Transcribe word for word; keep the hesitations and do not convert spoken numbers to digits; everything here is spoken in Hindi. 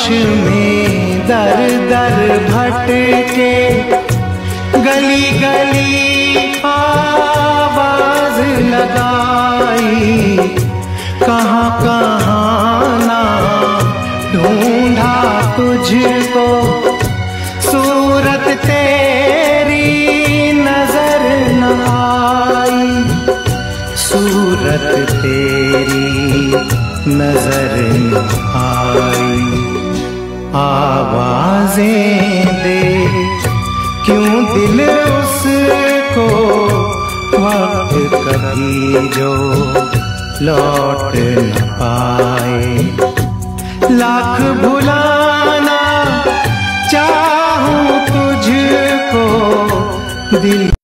में दर दर भटके, गली गली आवाज लगाई, कहाँ कहाँ ना ढूंढा तुझको, सूरत तेरी नजर न आई, सूरत तेरी नजर न आई। आवाजें दे क्यों दिल उसको, वक्त कभी जो लौट न पाए। लाख भुलाना चाहूं तुझको, दिल